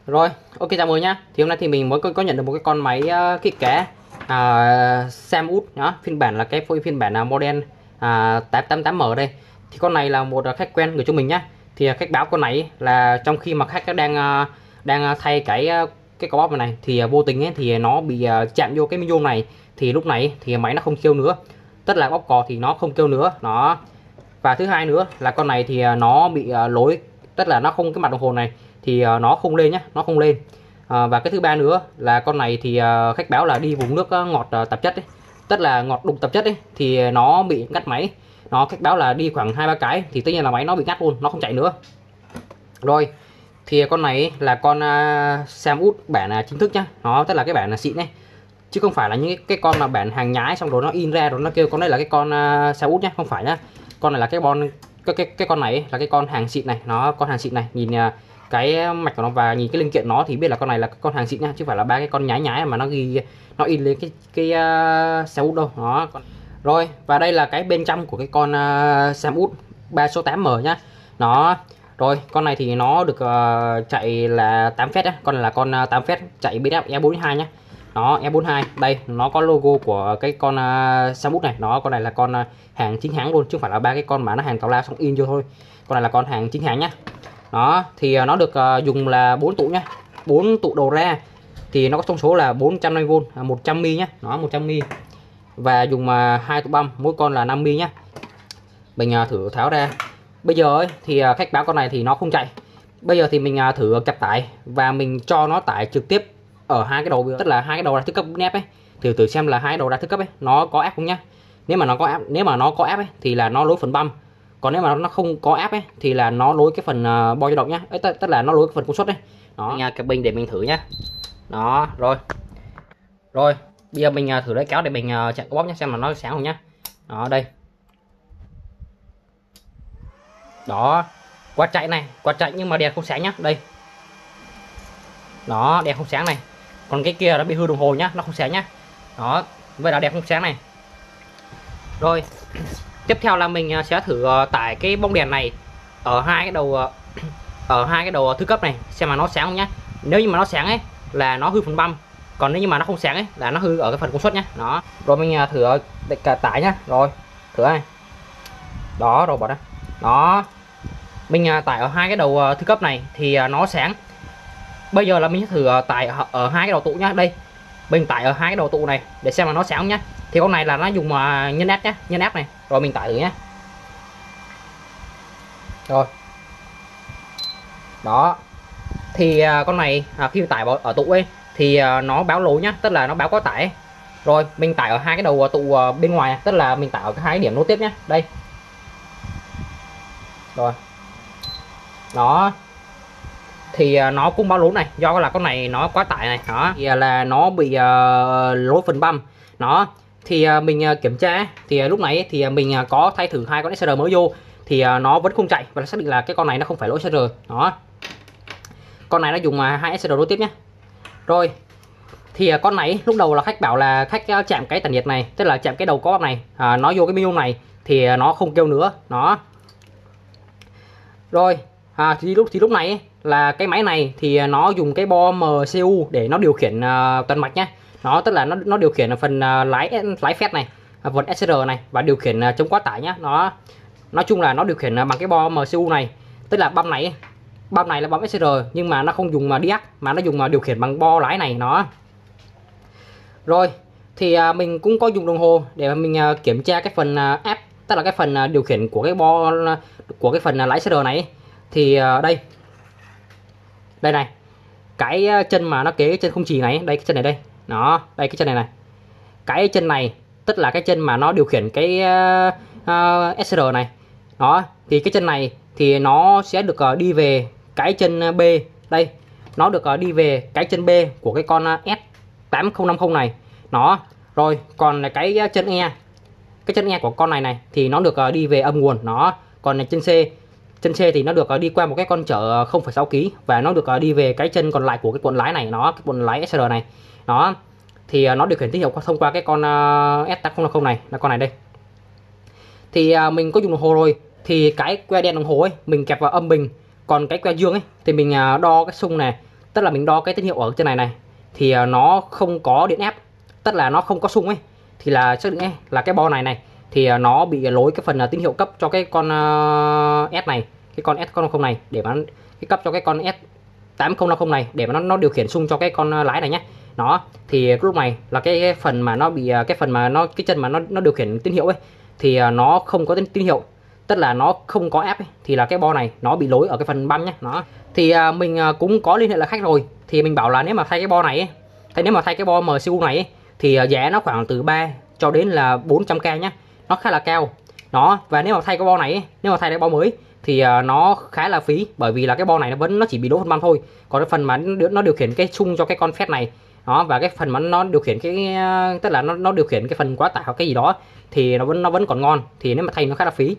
Rồi, ok chào mừng nhá. Thì hôm nay thì mình mới có nhận được một cái con máy kích cá Samwood nhá, phiên bản là cái phiên bản model 888M đây. Thì con này là một khách quen gửi cho mình nhá. Thì khách báo con này là trong khi mà khách đang thay cái có bóp này thì vô tình ấy thì nó bị chạm vô cái micro này, thì lúc này thì máy nó không kêu nữa. Tức là bóp cò thì nó không kêu nữa. Nó và thứ hai nữa là con này thì nó bị lỗi, tức là nó không, cái mặt đồng hồ này thì nó không lên nhá, nó không lên. Và cái thứ ba nữa là con này thì khách báo là đi vùng nước ngọt tạp chất ấy, tức là ngọt đục tạp chất ấy, thì nó bị ngắt máy. Nó khách báo là đi khoảng 2-3 cái thì tất nhiên là máy nó bị ngắt luôn, nó không chạy nữa. Rồi thì con này là con Samwood bản chính thức nhá, nó tức là cái bản là xịn đấy, chứ không phải là những cái con mà bản hàng nhái xong rồi nó in ra rồi nó kêu con đây là cái con Samwood nhá, không phải nhá. Con này là cái con này là cái con hàng xịn này, nó con hàng xịn này, nhìn cái mạch của nó và nhìn cái linh kiện nó thì biết là con này là con hàng xịn nha, chứ phải là ba cái con nhái nhái mà nó ghi nó in lên cái Samwood đâu đó. Rồi và đây là cái bên trong của cái con Samwood 3 số 8M nhá. Nó rồi con này thì nó được chạy là 8 phép á, con này là con 8 phép chạy BF E42 nhá. Nó E42 đây, nó có logo của cái con Samwood này. Nó con này là con hàng chính hãng luôn, chứ không phải là ba cái con mà nó hàng tào lao xong in vô thôi. Con này là con hàng chính hãng nhá. Đó thì nó được dùng là 4 tụ nhá, 4 tụ đầu ra thì nó có thông số là 450V 100mm nhá, nó 100mm và dùng 2 tụ băm, mỗi con là 5mm nhá. Mình thử tháo ra. Bây giờ ấy, thì khách báo con này thì nó không chạy. Bây giờ thì mình thử cặp tải và mình cho nó tải trực tiếp ở hai cái đầu, tức là hai cái đầu ra thức cấp nép ấy, thì thử xem là hai đầu ra thức cấp ấy nó có áp không nhá. Nếu mà nó có áp ấy thì là nó lối phần băm, còn nếu mà nó không có áp ấy thì là nó lối cái phần bo dao động nhá, tức là nó lối cái phần công suất đấy. Đó, mình cặp bình để mình thử nhá. Đó rồi bây giờ mình thử lấy kéo để mình chặn cái bóp nhá, xem là nó sáng không nhá. Đó đây, đó quạt chạy nhưng mà đèn không sáng nhá. Đây đó, đèn không sáng này, còn cái kia nó bị hư đồng hồ nhá, nó không sáng nhá. Đó, vậy là đèn không sáng này. Rồi tiếp theo là mình sẽ thử tải cái bóng đèn này ở hai cái đầu thứ cấp này xem mà nó sáng không nhá. Nếu như mà nó sáng ấy là nó hư phần băm, còn nếu như mà nó không sáng ấy là nó hư ở cái phần công suất nhá. Đó rồi mình thử cả tải nhá. Rồi thử này, đó rồi bỏ ra. Đó mình tải ở hai cái đầu thứ cấp này thì nó sáng. Bây giờ là mình sẽ thử tải ở hai cái đầu tụ nhá. Đây mình tải ở hai cái đầu tụ này để xem là nó sáng không nhá. Thì con này là nó dùng nhân áp nhá, nhân áp này. Rồi mình tải thử nhá. Rồi đó thì con này khi tải ở tụ ấy thì nó báo lỗi nhá, tức là nó báo quá tải ấy. Rồi mình tải ở hai cái đầu tụ bên ngoài, tức là mình tải ở hai điểm nối tiếp nhá. Đây rồi đó thì nó cũng báo lỗi này, do là con này nó quá tải này. Đó thì là nó bị lỗi phần băm. Nó thì mình kiểm tra thì lúc này thì mình có thay thử hai con SR mới vô thì nó vẫn không chạy, và xác định là cái con này nó không phải lỗi SR. Đó con này nó dùng hai SR nối tiếp nhé. Rồi thì con này lúc đầu là khách bảo là khách chạm cái tản nhiệt này, tức là chạm cái đầu có bắp này, nó vô cái menu này thì nó không kêu nữa. Nó rồi thì lúc này ấy, là cái máy này thì nó dùng cái bo MCU để nó điều khiển toàn mạch nhé. Nó tức là nó điều khiển phần lái phép này, phần SR này, và điều khiển chống quá tải nhá. Nó nói chung là nó điều khiển bằng cái bo MCU này, tức là băm này là băm SR nhưng mà nó không dùng DIAC mà nó dùng điều khiển bằng bo lái này. Nó rồi thì mình cũng có dùng đồng hồ để mình kiểm tra cái phần áp, tức là cái phần điều khiển của cái bo của cái phần lái SR này. Thì đây này, cái chân mà nó kế cái chân không chì này, đây cái chân này đây. Đó đây cái chân này cái chân này tức là cái chân mà nó điều khiển cái SR này. Đó thì cái chân này thì nó sẽ được đi về cái chân B. Đây nó được đi về cái chân B của cái con S8050 này. Nó rồi còn là cái chân E của con này thì nó được đi về âm nguồn. Nó còn là chân C thì nó được đi qua một cái con chở 0,6 kg và nó được đi về cái chân còn lại của cái cuộn lái này. Nó cái cuộn lái SR này. Nó thì nó điều khiển tín hiệu thông qua cái con S8050 này, là con này đây. Thì mình có dùng đồng hồ rồi, thì cái que đèn đồng hồ ấy mình kẹp vào âm bình, còn cái que dương ấy thì mình đo cái xung này, Tức là mình đo cái tín hiệu ở trên này thì nó không có điện ép, tức là nó không có xung ấy, thì là xác định ấy, là cái bo này thì nó bị lỗi cái phần tín hiệu cấp cho cái con S này, cái con S050 này, để mà cái cấp cho cái con S8050 này để mà nó điều khiển xung cho cái con lái này nhé. Đó thì lúc này là cái phần mà nó bị cái phần mà cái chân mà nó điều khiển tín hiệu ấy thì nó không có tín hiệu, tức là nó không có ép ấy, thì là cái bo này nó bị lỗi ở cái phần băm nhé. Đó thì mình cũng có liên hệ là khách rồi, thì mình bảo là nếu mà thay cái bo này ấy, nếu mà thay cái bo MCU này ấy, thì giá nó khoảng từ 3 cho đến là 400k nhá, nó khá là cao. Đó, và nếu mà thay cái bo này ấy, nếu mà thay cái bo mới thì nó khá là phí, bởi vì là cái bo này nó chỉ bị lỗi phần băm thôi, còn cái phần mà nó điều khiển cái xung cho cái con phép này đó, và cái phần mà nó điều khiển cái tức là nó điều khiển cái phần quá tải hoặc cái gì đó thì nó vẫn còn ngon, thì nếu mà thay nó khá là phí.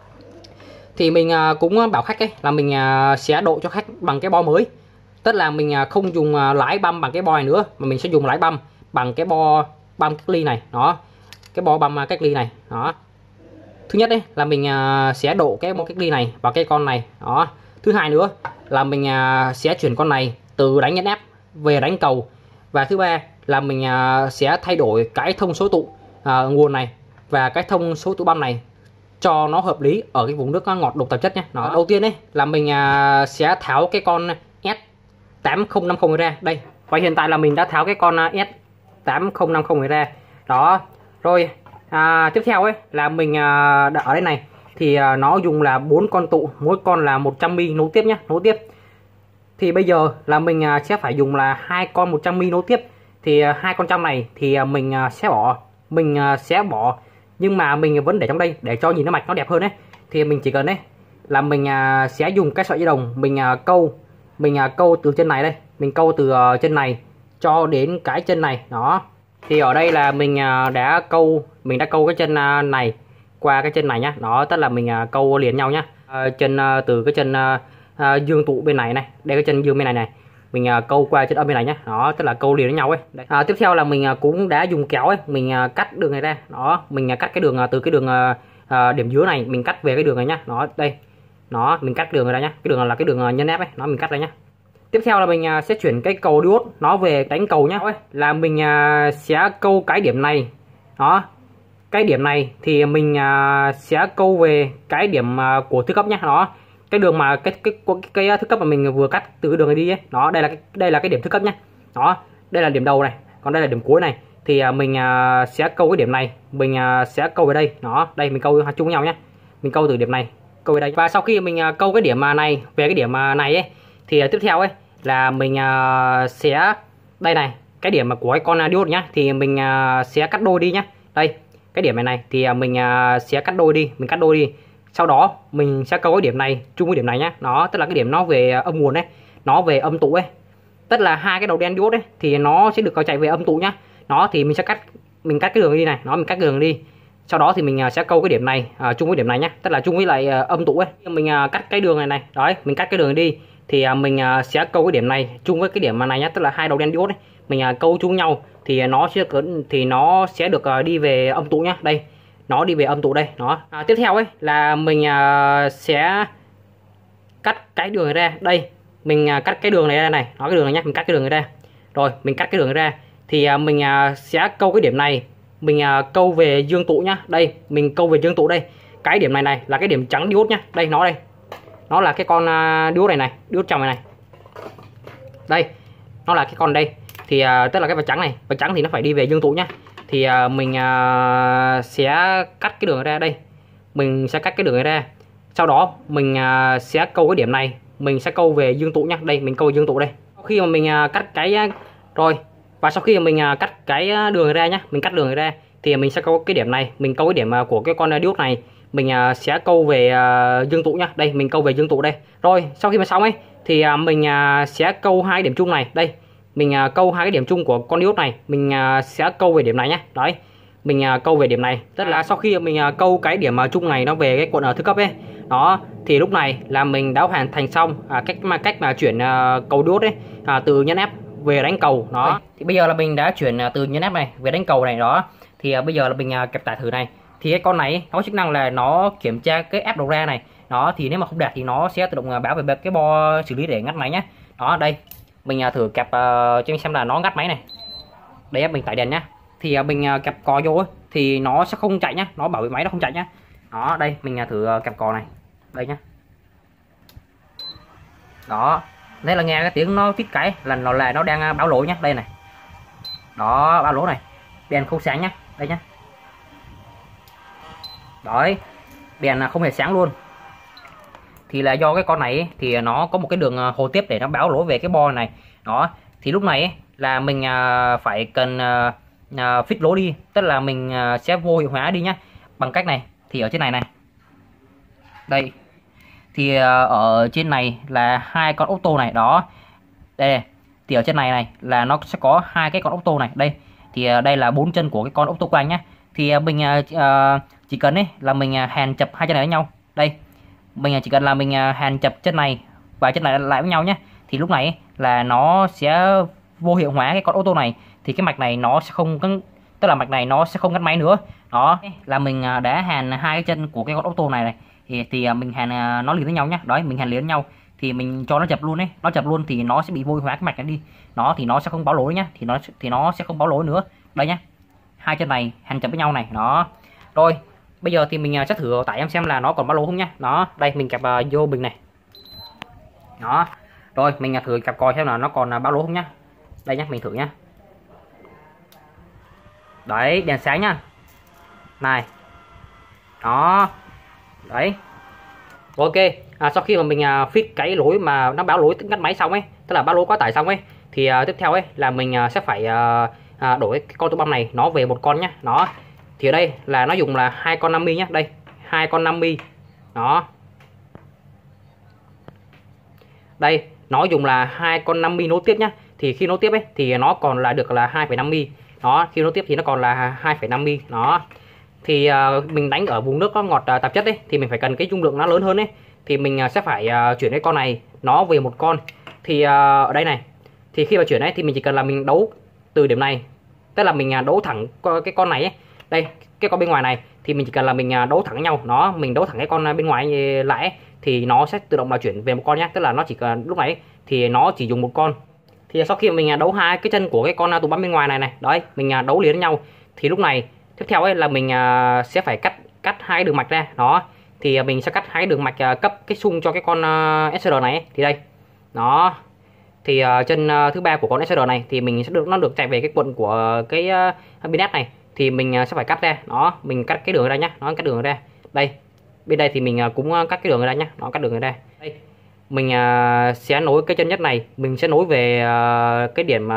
Thì mình cũng bảo khách ấy là mình sẽ độ cho khách bằng cái bo mới, tức là mình không dùng lái băm bằng cái bo này nữa, mà mình sẽ dùng lái băm bằng cái bo băm cách ly này. Đó, cái bo băm cách ly này. Đó, thứ nhất đấy là mình sẽ độ cái bo cách ly này vào cái con này. Đó, thứ hai nữa là mình sẽ chuyển con này từ đánh nhấn ép về đánh cầu, và thứ ba là mình sẽ thay đổi cái thông số tụ nguồn này và cái thông số tụ băm này cho nó hợp lý ở cái vùng nước ngọt đục tạp chất nhé. Đó, đầu tiên đấy là mình sẽ tháo cái con S8050 ra đây, và hiện tại là mình đã tháo cái con S8050 ra. Đó rồi, tiếp theo ấy là mình đã ở đây này thì nó dùng là 4 con tụ, mỗi con là 100 mm nối tiếp nhé, nối tiếp. Thì bây giờ là mình sẽ phải dùng là 2 con 100 mm nối tiếp, thì 2 con trong này thì mình sẽ bỏ, nhưng mà mình vẫn để trong đây để cho nhìn nó mạch nó đẹp hơn đấy. Thì mình chỉ cần đấy là mình sẽ dùng cái sợi dây đồng, mình câu từ chân này đây, mình câu từ chân này cho đến cái chân này. Đó thì ở đây là mình đã câu cái chân này qua cái chân này nhá. Đó, tức là mình câu liền nhau nhá. Chân từ cái chân dương tụ bên này đây cái chân dương bên này mình câu qua chân âm bên này nhá. Đó, tức là câu liền với nhau ấy. Tiếp theo là mình cũng đã dùng kéo ấy, mình cắt đường này ra. Đó, mình cắt cái đường từ cái đường điểm dưới này, mình cắt về cái đường này nhá. Đó, đây. Đó, mình cắt đường ra nhá. Cái đường là cái đường nhân ép ấy, nó mình cắt ra nhá. Tiếp theo là mình sẽ chuyển cái cầu diode nó về đánh cầu nhá. Là mình sẽ câu cái điểm này. Đó, cái điểm này thì mình sẽ câu về cái điểm của thứ cấp nhá. Đó, cái đường mà cái thứ cấp mà mình vừa cắt từ cái đường này đi ấy. Đó, đây là cái điểm thứ cấp nhá. Đó, đây là điểm đầu này, còn đây là điểm cuối này, thì mình sẽ câu cái điểm này, mình sẽ câu về đây. Đó, đây mình câu chung với nhau nhá, mình câu từ điểm này câu về đây. Và sau khi mình câu cái điểm này về cái điểm này ấy, thì tiếp theo ấy là mình sẽ đây này, cái điểm mà của cái con diode nhá, thì mình sẽ cắt đôi đi nhá. Đây, cái điểm này thì mình sẽ cắt đôi đi, mình cắt đôi đi. Sau đó mình sẽ câu cái điểm này chung với điểm này nhá. Đó, tức là cái điểm nó về âm nguồn đấy, nó về âm tụ ấy, tức là hai cái đầu đen diode đấy thì nó sẽ được chạy về âm tụ nhá. Đó thì mình sẽ cắt cái đường đi này, nó mình cắt đường đi. Sau đó thì mình sẽ câu cái điểm này chung với điểm này nhá, tức là chung với lại âm tụ ấy. Mình cắt cái đường này đấy, mình cắt cái đường đi thì mình sẽ câu cái điểm này chung với cái điểm này nhá, tức là hai đầu đen diode ấy, mình câu chung nhau thì nó sẽ được đi về âm tụ nhá. Đây, nó đi về âm tụ đây. Đó, tiếp theo ấy là mình sẽ cắt cái đường này ra. Đây, mình cắt cái đường này ra này, nó cái đường này nhá, mình cắt cái đường này ra. Rồi, mình cắt cái đường này ra thì mình sẽ câu cái điểm này, mình câu về dương tụ nhá. Đây, mình câu về dương tụ đây. Cái điểm này là cái điểm trắng diode nhá. Đây, nó là cái con diode này, diode trong này. Đây, nó là cái con đây. Thì tức là cái vạch trắng thì nó phải đi về dương tụ nhá. Thì mình sẽ cắt cái đường ra đây. Mình sẽ cắt cái đường này ra. Sau đó mình sẽ câu cái điểm này, mình sẽ câu về dương tụ nhá. Đây, mình câu về dương tụ đây. Sau khi mà mình cắt cái rồi, và sau khi mà mình cắt cái đường này ra nhá, mình cắt đường này ra thì mình sẽ câu cái điểm này, mình câu cái điểm của cái con diode này, mình sẽ câu về dương tụ nhá. Đây, mình câu về dương tụ đây. Rồi, sau khi mà xong ấy thì mình sẽ câu hai điểm chung này. Đây, mình câu hai cái điểm chung của con diode này, mình sẽ câu về điểm này nhé. Đấy, mình câu về điểm này, tức là sau khi mình câu cái điểm chung này nó về cái cuộn thứ cấp ấy. Đó thì lúc này là mình đã hoàn thành xong cách mà chuyển cầu diode ấy từ nhấn ép về đánh cầu. Đó thì bây giờ là mình đã chuyển từ nhấn ép này về đánh cầu này. Đó thì bây giờ là mình kẹp tải thử này. Thì cái con này nó chức năng là nó kiểm tra cái ép đầu ra này. Đó thì nếu mà không đạt thì nó sẽ tự động báo về cái bo xử lý để ngắt máy nhé. Đó, đây mình thử kẹp cho anh xem là nó ngắt máy này. Đấy mình tải đèn nhá, thì mình kẹp cò vô ấy, thì nó sẽ không chạy nhá, nó bảo vệ máy nó không chạy nhá. Đó đây mình thử kẹp cò này đây nhá. Đó đây là nghe cái tiếng nó tít cái là nó đang báo lỗi nhá. Đây này, đó báo lỗi này, đèn không sáng nhá, đây nhá. Đấy đèn không hề sáng luôn, thì là do cái con này ấy, thì nó có một cái đường hồ tiếp để nó báo lỗi về cái bo này. Đó thì lúc này ấy, là mình phải cần fix lỗi đi, tức là mình sẽ vô hiệu hóa đi nhá, bằng cách này. Thì ở trên này này, đây thì ở trên này là hai con ốc tô này. Đó đây thì ở trên này là nó sẽ có hai cái con ốc tô này. Đây thì đây là 4 chân của cái con ốc tô của anh nhá. Thì mình chỉ cần ấy là mình hàn chập hai chân này với nhau. Đây mình chỉ cần là mình hàn chập chân này và chân này lại với nhau nhé, thì lúc này là nó sẽ vô hiệu hóa cái con ô tô này, thì cái mạch này nó sẽ không, tức là mạch này nó sẽ không ngắt máy nữa. Đó là mình đã hàn hai cái chân của cái con ô tô này thì mình hàn nó liền với nhau nhé. Đấy mình hàn liền với nhau thì mình cho nó chập luôn ấy, nó chập luôn thì nó sẽ bị vô hiệu hóa cái mạch này đi. Nó thì nó sẽ không báo lỗi nhá, thì nó sẽ không báo lỗi nữa. Đây nhá, hai chân này hàn chập với nhau này. Đó rồi bây giờ thì mình sẽ thử tải em xem là nó còn báo lỗi không nhá. Đó đây mình kẹp vô bình này. Đó rồi mình thử kẹp coi xem là nó còn báo lỗi không nhá. Đây nhá, mình thử nhá. Đấy đèn sáng nhá này. Đó đấy ok. Sau khi mà mình fix cái lỗi mà nó báo lỗi ngắt máy xong ấy, tức là báo lỗi quá tải xong ấy, thì tiếp theo ấy là mình sẽ phải đổi cái con tô băm này nó về một con nhá. Đó thì ở đây là nó dùng là hai con 50 nhá. Đây hai con 50. Đó đây nó dùng là hai con 50 nối tiếp nhá. Thì khi nối tiếp ấy thì nó còn là được là 2,5 mm. Đó khi nối tiếp thì nó còn là 2,5 mm. Đó thì mình đánh ở vùng nước có ngọt tạp chất ấy, thì mình phải cần cái dung lượng nó lớn hơn ấy, thì mình sẽ phải chuyển cái con này nó về một con. Thì ở đây này, thì khi mà chuyển ấy thì mình chỉ cần là mình đấu từ điểm này, tức là mình đấu thẳng cái con này ấy. Đây cái con bên ngoài này thì mình chỉ cần là mình đấu thẳng với nhau. Nó mình đấu thẳng cái con bên ngoài lại ấy, thì nó sẽ tự động là chuyển về một con nhé. Tức là nó chỉ cần lúc này thì nó chỉ dùng một con. Thì sau khi mình đấu hai cái chân của cái con tủ bắn bên ngoài này đấy mình đấu liền với nhau, thì lúc này tiếp theo ấy là mình sẽ phải cắt hai đường mạch ra. Đó thì mình sẽ cắt hai đường mạch cấp cái xung cho cái con SR này ấy. Thì đây nó thì chân thứ ba của con SR này thì mình sẽ nó được chạy về cái cuộn của cái binet này, thì mình sẽ phải cắt ra. Đó mình cắt cái đường ra nhá, nó cắt đường ra. Đây bên đây thì mình cũng cắt cái đường ra nhá, nó cắt đường ra. Đây mình sẽ nối cái chân nhất này, mình sẽ nối về cái điểm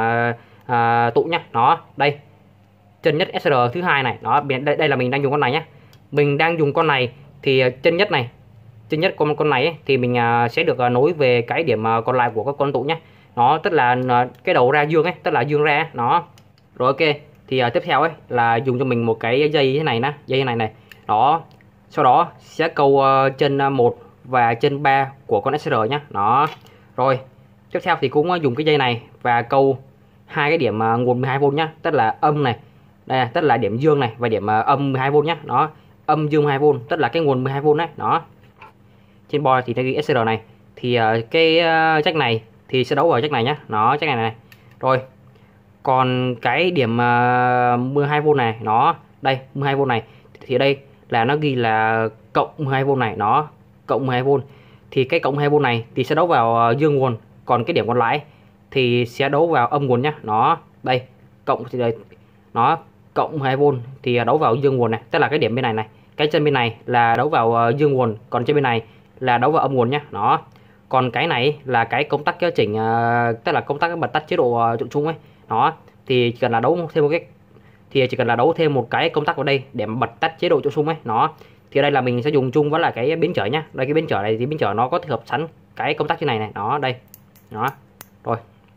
tụ nhá. Đó đây chân nhất SR thứ hai này. Đó đây là mình đang dùng con này nhá, mình đang dùng con này thì chân nhất này, chân nhất con này ấy, thì mình sẽ được nối về cái điểm còn lại của các con tụ nhé. Nó tức là cái đầu ra dương ấy, tức là dương ra. Nó rồi ok. Thì tiếp theo ấy là dùng cho mình một cái dây thế này nè, dây này này. Đó sau đó sẽ câu chân 1 và chân 3 của con SR nhé. Đó rồi tiếp theo thì cũng dùng cái dây này và câu hai cái điểm nguồn 12V nhá, tức là âm này, đây tức là điểm dương này và điểm âm 12V nhá. Đó âm dương 12V tức là cái nguồn 12V đấy. Đó trên board thì nó ghi SR này, thì cái jack này thì sẽ đấu vào jack này nhá. Nó jack này. Rồi còn cái điểm 12V này, nó đây 12V này thì ở đây là nó ghi là cộng 12V này. Nó cộng 12V thì cái cộng 12V này thì sẽ đấu vào dương nguồn, còn cái điểm còn lại thì sẽ đấu vào âm nguồn nhá. Nó đây cộng thì đây nó cộng 12V thì đấu vào dương nguồn này, tức là cái điểm bên này cái chân bên này là đấu vào dương nguồn, còn trên bên này là đấu vào âm nguồn nhá. Đó còn cái này là cái công tắc chỉnh tức là công tắc bật tắt chế độ trộn chung ấy. Đó thì chỉ cần là đấu thêm một cái công tắc vào đây để bật tắt chế độ trộn chung ấy. Nó thì ở đây là mình sẽ dùng chung với là cái biến trở nhá. Đây cái biến trở này thì biến trở nó có thể hợp sẵn cái công tắc như này. Đó đây đó rồi.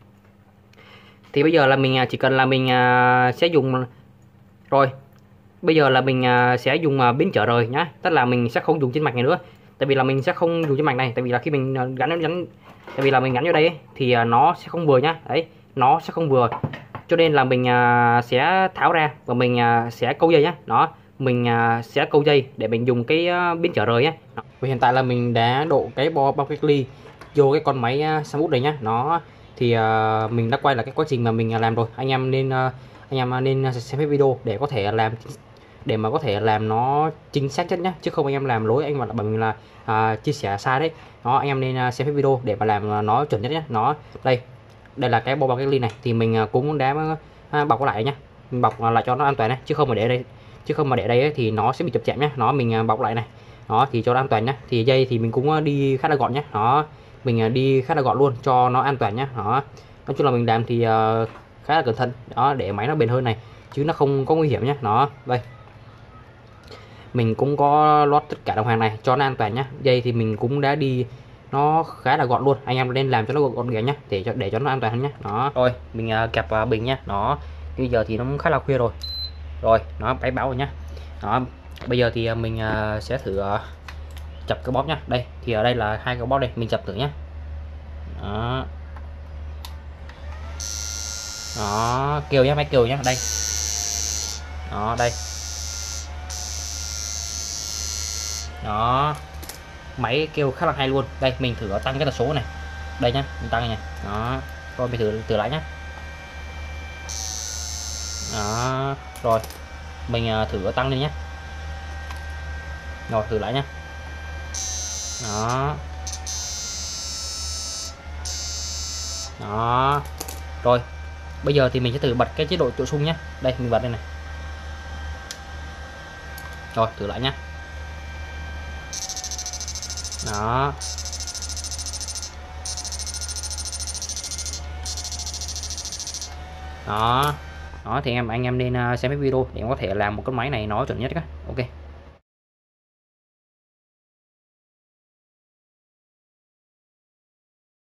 Thì bây giờ là mình chỉ cần là mình sẽ dùng rồi. Bây giờ là mình sẽ dùng biến trở rời nhá, tức là mình sẽ không dùng trên mạch này nữa. Tại vì là mình sẽ không dùng trên mạch này, tại vì là khi mình gắn tại vì là mình gắn vào đây ấy, thì nó sẽ không vừa nhá. Đấy nó sẽ không vừa, cho nên là mình sẽ tháo ra và mình sẽ câu dây nhá. Đó mình sẽ câu dây để mình dùng cái biến trở rời nhá. Và hiện tại là mình đã độ cái bo bao cách ly vô cái con máy Samsung này nhá. Nó thì mình đã quay là cái quá trình mà mình làm rồi. Anh em nên xem hết video để có thể làm, để mà có thể làm nó chính xác nhất nhé, chứ không anh em làm lỗi anh mà bảo mình là chia sẻ sai đấy. Đó, anh em nên xem hết video để mà làm nó chuẩn nhất nhé. Nó đây là cái bao bọc cách ly này, thì mình cũng đã bọc lại nhá, mình bọc lại cho nó an toàn này, chứ không mà để đây, ấy, thì nó sẽ bị chập chạm nhé. Nó mình bọc lại này, đó thì cho nó an toàn nhé. Thì dây thì mình cũng đi khá là gọn nhé, nó mình đi khá là gọn luôn cho nó an toàn nhé. Đó, nói chung là mình làm thì khá là cẩn thận đó, để máy nó bền hơn này, chứ nó không có nguy hiểm nhé. Nó đây mình cũng có lót tất cả đồng hàng này cho nó an toàn nhé. Dây thì mình cũng đã đi nó khá là gọn luôn, anh em nên làm cho nó gọn ghẽ nhé, để cho nó an toàn hơn nhé. Đó, rồi mình kẹp bình nhé. Nó bây giờ thì nó cũng khá là khuya rồi nó máy báo rồi nhá. Đó, bây giờ thì mình sẽ thử chập cái bóp nhá. Đây thì ở đây là hai cái bóp đây, mình chập thử nhá. Đó, đó kêu nhá, máy kêu nhá. Đây, đó đây, đó máy kêu khá là hay luôn. Đây mình thử tăng cái tần số này, đây nhá, mình tăng này. Đó, rồi mình thử lại nhá. Đó, rồi mình thử tăng lên nhé. Rồi thử lại nhá. Đó, đó rồi bây giờ thì mình sẽ thử bật cái chế độ chỗ sung nhé. Đây mình bật đây này. Rồi thử lại nhá. Đó, đó thì anh em nên xem cái video để có thể làm một con máy này nó chuẩn nhất. Ok.